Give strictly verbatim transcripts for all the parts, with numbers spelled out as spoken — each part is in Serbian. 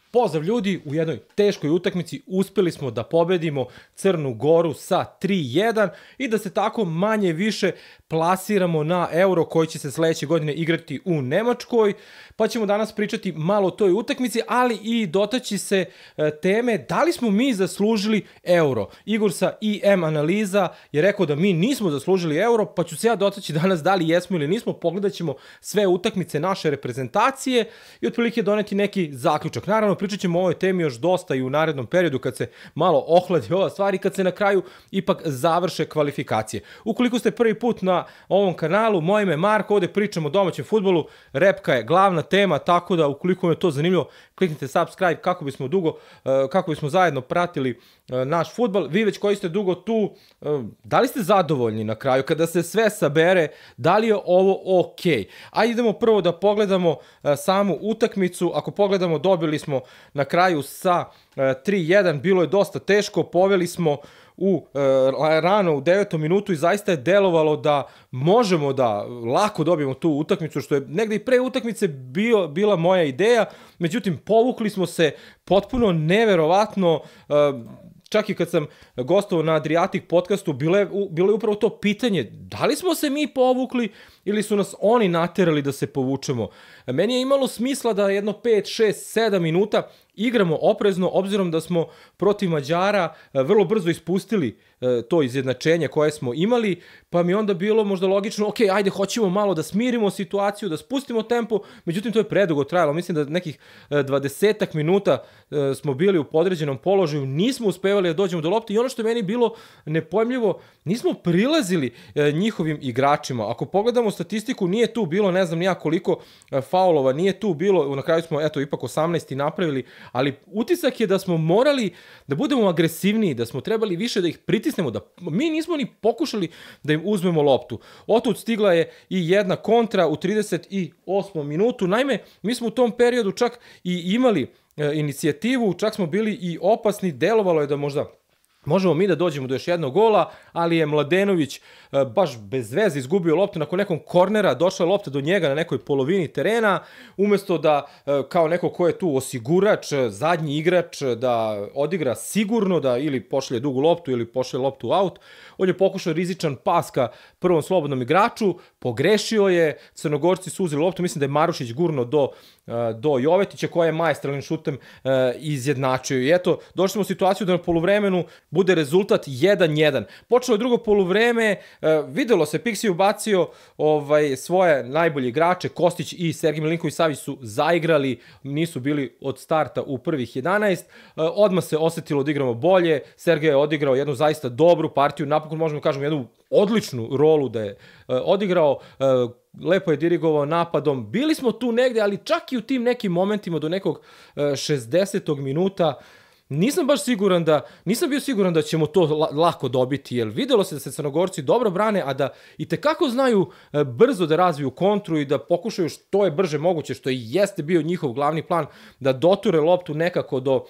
Pozdrav ljudi, u jednoj teškoj utakmici uspeli smo da pobedimo Crnu Goru sa tri jedan i da se tako manje više plasiramo na Euro koji će se sledeće godine igrati u Nemačkoj, pa ćemo danas pričati malo o toj utakmici, ali i dotaći se teme da li smo mi zaslužili Euro. Igor sa I M Analiza je rekao da mi nismo zaslužili Euro, pa ću se ja dotaći danas da li jesmo ili nismo, pogledat ćemo sve utakmice naše reprezentacije i otprilike doneti neki zaključak. Naravno, pričat ćemo o ovoj temi još dosta i u narednom periodu kad se malo ohladi ova stvar i kad se na kraju ipak završe kvalifikacije. Ukoliko ste prvi put na ovom kanalu, moje ime je Marko, ovde pričamo o domaćem fudbalu, repka je glavna tema, tako da ukoliko vam je to zanimljivo, kliknite subscribe kako bismo dugo, kako bismo zajedno pratili naš fudbal. Vi već koji ste dugo tu, da li ste zadovoljni na kraju kada se sve sabere, da li je ovo ok? Ajde idemo prvo da pogledamo samu utakmicu. Ako pogledamo, dobili smo na kraju sa tri jedan, bilo je dosta teško, poveli smo u e, rano u devetom minutu i zaista je delovalo da možemo da lako dobijemo tu utakmicu, što je negde i pre utakmice bio, bila moja ideja, međutim povukli smo se potpuno neverovatno. e, Čak i kad sam gostovao na Adriatic podcastu, bilo je, bilo je upravo to pitanje, da li smo se mi povukli ili su nas oni naterali da se povučemo. Meni je imalo smisla da jedno pet, šest, sedam minuta igramo oprezno, obzirom da smo protiv Mađara vrlo brzo ispustili to izjednačenje koje smo imali, pa mi onda bilo možda logično, ok, ajde, hoćemo malo da smirimo situaciju, da spustimo tempo, međutim to je predugo trajalo, mislim da nekih dvadesetak minuta smo bili u podređenom položaju, nismo uspevali da dođemo do lopte i ono što je meni bilo nepojmljivo, nismo prilazili njihovim igračima. Ako pogledamo statistiku, nije tu bilo, ne znam nija koliko faulova, nije tu bilo, na kraju smo, eto, ipak osamnaest napravili, ali utisak je da smo morali da budemo agresivniji, da smo trebali više da ih pritisnemo, da mi nismo ni pokušali da im uzmemo loptu. Otud stigla je i jedna kontra u trideset osmom minutu. Naime, mi smo u tom periodu čak i imali e, inicijativu, čak smo bili i opasni, delovalo je da možda možemo mi da dođemo do još jednog gola, ali je Mladenović e, baš bez veze izgubio loptu nakon nekog kornera, došla je lopta do njega na nekoj polovini terena, umesto da e, kao neko ko je tu osigurač, zadnji igrač, da odigra sigurno, da ili pošalje dugu loptu ili pošalje loptu out, on je pokušao rizičan pas ka prvom slobodnom igraču, pogrešio je, Crnogorci su uzeli loptu, mislim da je Marušić gurno do, e, do Jovetića koja je maestralnim šutem e, izjednačio. I eto, došli smo u situaciju da na poluvremenu bude rezultat jedan jedan. Počelo je drugo poluvreme, e, videlo se, Pixi ubacio ovaj, svoje najbolje igrače, Kostić i Sergej Milinković-Savić su zaigrali, nisu bili od starta u prvih jedanaest, e, odmah se osetilo da igramo bolje, Sergej je odigrao jednu zaista dobru partiju, napokon možemo kažemo jednu odličnu rolu da je e, odigrao, e, lepo je dirigovao napadom, bili smo tu negde, ali čak i u tim nekim momentima do nekog e, šezdesetog minuta nisam baš siguran da, nisam bio siguran da ćemo to lako dobiti, jer videlo se da se Crnogorci dobro brane, a da i tekako znaju brzo da razviju kontru i da pokušaju što je brže moguće, što i jeste bio njihov glavni plan, da doture loptu nekako do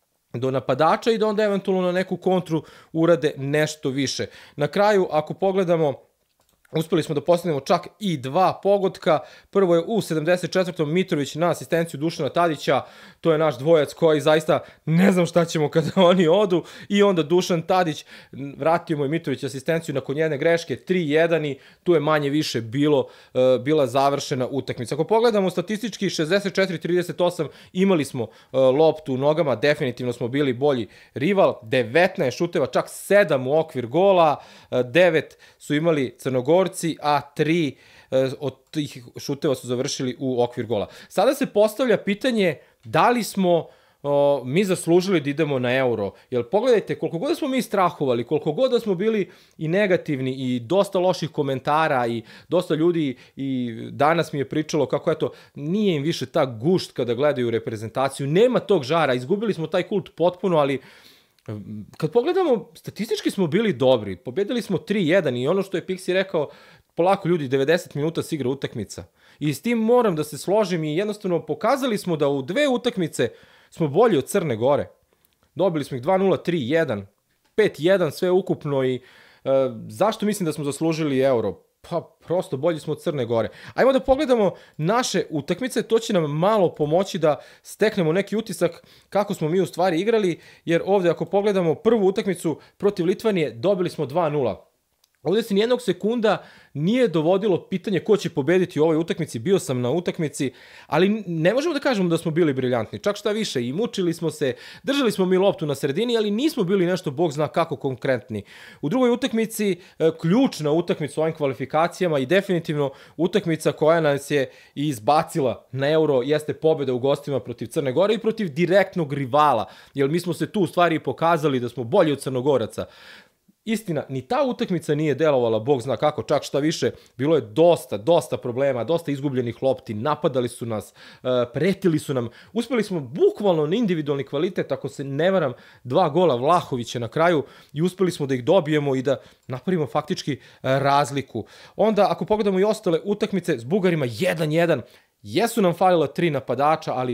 do napadača i da onda eventualno na neku kontru urade nešto više. Na kraju, ako pogledamo, uspeli smo da postignemo čak i dva pogotka. Prvo je u sedamdeset četvrtom Mitrović na asistenciju Dušana Tadića, to je naš dvojac koji zaista ne znam šta ćemo kada oni odu, i onda Dušan Tadić vratio mu je Mitrović asistenciju nakon jedne greške, tri jedan, i tu je manje više bilo, uh, bila završena utakmica. Ako pogledamo statistički, šezdeset četiri trideset osam imali smo uh, loptu u nogama, definitivno smo bili bolji rival, devetnaest šuteva, čak sedam u okvir gola, uh, devet su imali Crnogorci, a tri od tih šuteva su završili u okvir gola. Sada se postavlja pitanje da li smo o, mi zaslužili da idemo na Euro. Jer pogledajte, koliko god da smo mi strahovali, koliko god da smo bili i negativni i dosta loših komentara i dosta ljudi i danas mi je pričalo kako eto, nije im više ta gušt kada gledaju reprezentaciju, nema tog žara, izgubili smo taj kult potpuno, ali kad pogledamo, statistički smo bili dobri, pobedili smo tri jedan i ono što je Pixi rekao, polako ljudi, devedeset minuta se igra utakmica. I s tim moram da se složim i jednostavno pokazali smo da u dve utakmice smo bolji od Crne Gore. Dobili smo ih dva nula, tri jedan, pet jedan sve ukupno i e, zašto mislim da smo zaslužili Euro? Pa prosto bolji smo od Crne Gore. Ajmo da pogledamo naše utakmice, to će nam malo pomoći da steknemo neki utisak kako smo mi u stvari igrali, jer ovde ako pogledamo prvu utakmicu protiv Litvanije, dobili smo dva nula. Ovde se nijednog sekunda nije dovodilo pitanje ko će pobediti u ovoj utakmici, bio sam na utakmici, ali ne možemo da kažemo da smo bili briljantni, čak šta više, i mučili smo se, držali smo mi loptu na sredini, ali nismo bili nešto, bog zna kako, konkretni. U drugoj utakmici, ključna utakmica u ovim kvalifikacijama i definitivno utakmica koja nas je izbacila na Euro, jeste pobeda u gostima protiv Crne Gore i protiv direktnog rivala, jer mi smo se tu u stvari pokazali da smo bolji od Crnogoraca. Istina, ni ta utakmica nije delovala, bog zna kako, čak šta više, bilo je dosta, dosta problema, dosta izgubljenih lopti, napadali su nas, pretili su nam, uspeli smo bukvalno na individualni kvalitet, ako se ne varam, dva gola Vlahovića na kraju i uspeli smo da ih dobijemo i da napravimo faktički razliku. Onda, ako pogledamo i ostale utakmice s Bugarima, jedan jedan, jesu nam falila tri napadača, ali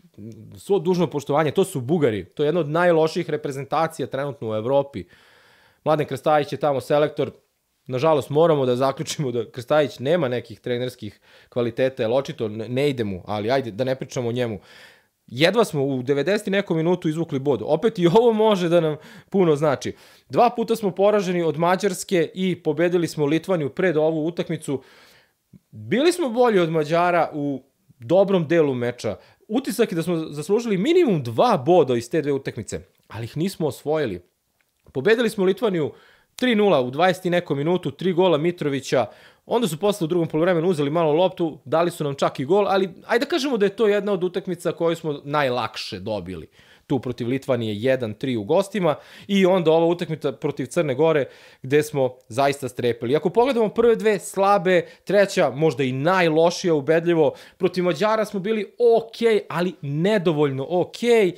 svo dužno poštovanje, to su Bugari, to je jedna od najlošijih reprezentacija trenutno u Evropi. Mladen Krstajić je tamo selektor, nažalost moramo da zaključimo da Krstajić nema nekih trenerskih kvaliteta, jer očito ne ide mu, ali ajde da ne pričamo o njemu. Jedva smo u devedeset nekom minutu izvukli bod, opet i ovo može da nam puno znači. Dva puta smo poraženi od Mađarske i pobedili smo Litvaniju pred ovu utakmicu. Bili smo bolji od Mađara u dobrom delu meča. Utisak je da smo zaslužili minimum dva boda iz te dve utakmice, ali ih nismo osvojili. Pobedili smo Litvaniju tri nula u dvadeset nekom minutu, tri gola Mitrovića, onda su posle u drugom poluvremenu uzeli malo loptu, dali su nam čak i gol, ali ajde da kažemo da je to jedna od utakmica koju smo najlakše dobili. Tu protiv Litvanije jedan tri u gostima i onda ova utakmica protiv Crne Gore gde smo zaista strepili. Ako pogledamo prve dve slabe, treća možda i najlošija ubedljivo, protiv Mađara smo bili okej, ali nedovoljno okej.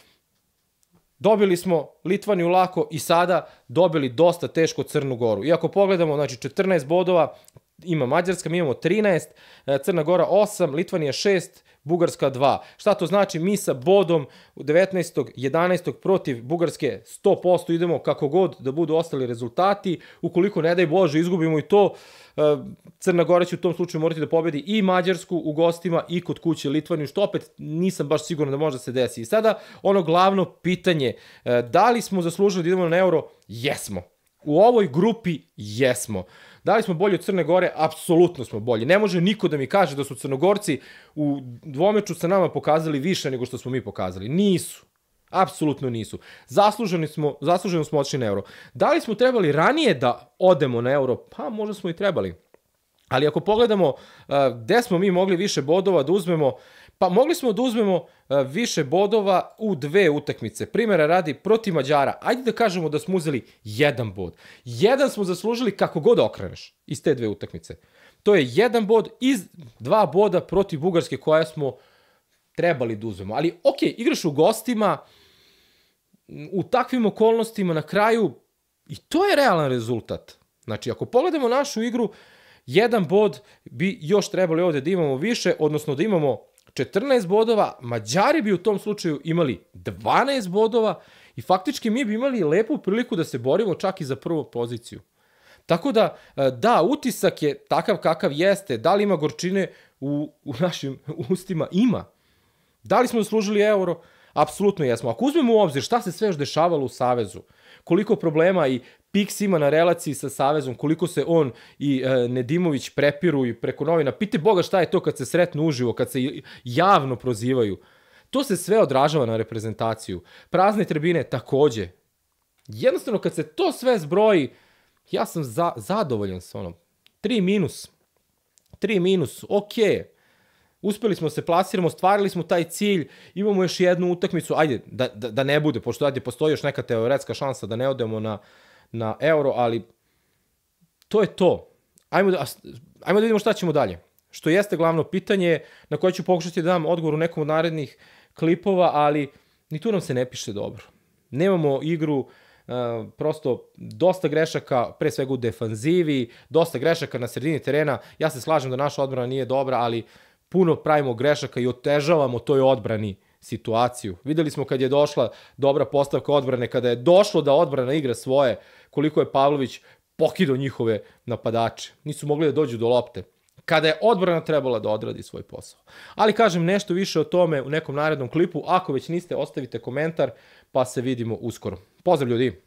Dobili smo Litvaniju lako i sada dobili dosta teško Crnu Goru. I ako pogledamo, znači četrnaest bodova ima Mađarska, mi imamo trinaest, Crna Gora osam, Litvanija šest, Bugarska dva. Šta to znači? Mi sa bodom devetnaestog jedanaestog protiv Bugarske sto posto idemo kako god da budu ostali rezultati. Ukoliko, ne daj Bože, izgubimo i to, Crna Gora će u tom slučaju morati da pobedi i Mađarsku u gostima i kod kuće Litvaniju, što opet nisam baš siguran da može da se desi. I sada ono glavno pitanje, da li smo zaslužili da idemo na Euro? Jesmo. U ovoj grupi jesmo. Da li smo bolji od Crne Gore? Apsolutno smo bolji. Ne može niko da mi kaže da su Crnogorci u dvomeču sa nama pokazali više nego što smo mi pokazali. Nisu. Apsolutno nisu. Zasluženi smo, zasluženo smo odšli na Euro. Da li smo trebali ranije da odemo na Euro? Pa možda smo i trebali. Ali ako pogledamo gde smo mi mogli više bodova da uzmemo, pa mogli smo da uzmemo više bodova u dve utakmice. Primjera radi protiv Mađara. Ajde da kažemo da smo uzeli jedan bod. Jedan smo zaslužili kako god okreneš iz te dve utakmice. To je jedan bod iz dva boda protiv Bugarske koja smo trebali da uzmemo. Ali ok, igraš u gostima, u takvim okolnostima na kraju i to je realan rezultat. Znači ako pogledamo našu igru, jedan bod bi još trebali ovde da imamo više, odnosno da imamo četrnaest bodova, Mađari bi u tom slučaju imali dvanaest bodova i faktički mi bi imali lepu priliku da se borimo čak i za prvu poziciju. Tako da, da, utisak je takav kakav jeste, da li ima gorčine u, u našim ustima? Ima. Da li smo zaslužili Euro? Apsolutno jesmo. Ako uzmemo u obzir šta se sve još dešavalo u Savezu, koliko problema i Piks ima na relaciji sa Savezom, koliko se on i e, Nedimović prepiru i preko novina, pite Boga šta je to kad se sretnu uživo, kad se javno prozivaju. To se sve odražava na reprezentaciju. Prazne tribine takođe. Jednostavno kad se to sve zbroji, ja sam za, zadovoljan sa onom. Tri minus. Tri minus, okej. Uspeli smo se plasiramo, stvarili smo taj cilj, imamo još jednu utakmicu, ajde, da, da, da ne bude, pošto ajde postoji još neka teoretska šansa da ne odemo na, na Euro, ali to je to. Ajmo da, ajmo da vidimo šta ćemo dalje. Što jeste glavno pitanje na koje ću pokušati da dam odgovor u nekom od narednih klipova, ali ni tu nam se ne piše dobro. Nemamo igru, uh, prosto dosta grešaka, pre svega u defanzivi, dosta grešaka na sredini terena. Ja se slažem da naša odbrana nije dobra, ali puno pravimo grešaka i otežavamo toj odbrani situaciju. Videli smo kad je došla dobra postavka odbrane, kada je došlo da odbrana igra svoje, koliko je Pavlović pokido njihove napadače. Nisu mogli da dođu do lopte. Kada je odbrana trebala da odradi svoj posao. Ali kažem nešto više o tome u nekom narednom klipu. Ako već niste, ostavite komentar, pa se vidimo uskoro. Pozdrav ljudi!